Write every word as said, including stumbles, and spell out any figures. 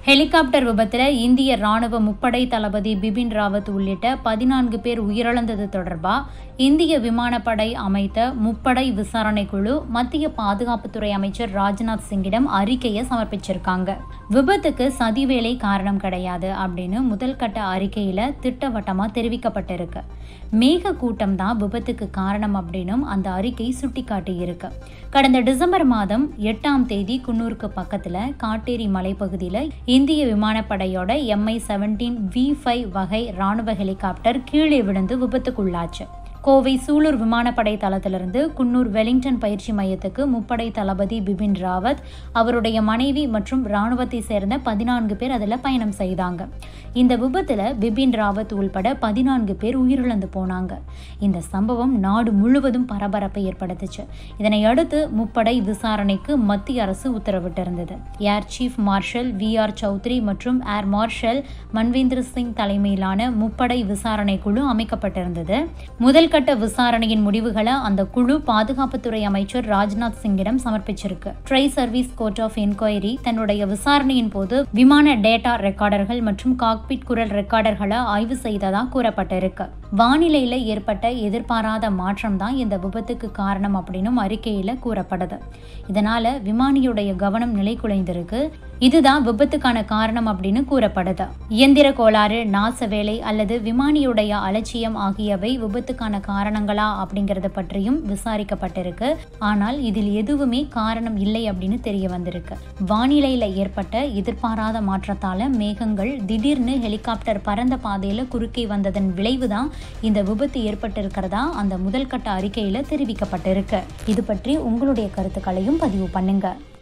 Helicopter விபத்தில் இந்திய ராணுவ முப்படை தளபதி பிபின் ராவத் உள்ளிட்ட பதினான்கு பேர் உயிரிழந்தது தொடர்பாக இந்திய விமானப்படை அமைத்த முப்படை விசாரணை குழு மத்திய பாதுகாப்புத்துறை அமைச்சர் ராஜ்நாத் சிங்கிடம் அறிக்கையை சமர்ப்பிச்சிருக்காங்க. விபத்துக்கு சதிவேலை காரணம் கிடையாது அப்படின்னு முதல் கட்ட அறிக்கையில திட்டவட்டமா தெரிவிக்கப்பட்டிருக்கு. மேக கூட்டம் தான் விபத்துக்கு காரணம் அப்படின்னும் அந்த அறிக்கை சுட்டிக்காட்டி இருக்கு. கடந்த டிசம்பர் மாதம் எட்டாம் தேதி குன்னூருக்கு பக்கத்துல காட்டேரி மலைப்பகுதியில இந்திய விமானப்படையோட M I seventeen V five வகை ராணுவ ஹெலிகாப்டர் கீழே விழுந்து விபத்துக்குள்ளாச்சு. கோவை சூலூர் விமானப்படை தளத்திலிருந்து குன்னூர் வெலிங்டன் பயிற்சி மையத்துக்கு முப்படை தளபதி பிபின் ராவத், அவருடைய மனைவி மற்றும் ராணுவத்தை சேர்ந்த பதினான்கு பேர் அதில் பயணம் செய்தாங்க. இந்த விபத்தில் பிபின் ராவத் உள்பட பதினான்கு பேர் உயிரிழந்து போனாங்க. இந்த சம்பவம் நாடு முழுவதும் பரபரப்பை ஏற்படுத்துச்சு. இதனை அடுத்து முப்படை விசாரணைக்கு மத்திய அரசு உத்தரவிட்டிருந்தது. Air chief marshal V R Chaudhari மற்றும் ஏர் மார்ஷல் மன்வேந்திர சிங் தலைமையிலான முப்படை விசாரணை குழு அமைக்கப்பட்டிருந்தது. முதல் கட்ட விசாரணையின் முடிவுகளை அந்த குழு பாதுகாப்புத்துறை அமைச்சர் ராஜ்நாத் சிங்கிடம் சமர்ப்பிச்சிருக்கு. Tri service court of enquiry தன்னுடைய விசாரணையின் போது விமான டேட்டா ரெக்கார்டர்கள் மற்றும் காக்பிட் குரல் ரெக்கார்டர்களை ஆய்வு செய்ததா கூறப்பட்டிருக்கு. வானிலையில ஏற்பட்ட எதிர்பாராத மாற்றம் தான் இந்த விபத்துக்கு காரணம் அப்படின்னு அறிக்கையில கூறப்படுது. இதனால விமானியுடைய கவனம் நிலை குலைந்திருக்கு. இதுதான் விபத்துக்கான காரணம் அப்படின்னு கூறப்படுது. இயந்திர கோளாறு, நாச வேலை அல்லது விமானியுடைய அலட்சியம் ஆகியவை விபத்துக்கான காரணங்களா அப்படிங்கறத பற்றியும் விசாரிக்கப்பட்டிருக்கு. ஆனால் இதில் எதுவுமே காரணம் இல்லை அப்படின்னு தெரிய வந்திருக்கு. வானிலையில ஏற்பட்ட எதிர்பாராத மாற்றத்தால மேகங்கள் திடீர்னு ஹெலிகாப்டர் பறந்த பாதையில குறுக்கே வந்ததன் விளைவுதான் இந்த விபத்து ஏற்பட்டிருக்கிறதா அந்த முதல் கட்ட அறிக்கையில தெரிவிக்கப்பட்டிருக்கு. இது பற்றி உங்களுடைய கருத்துக்களையும் பதிவு பண்ணுங்க.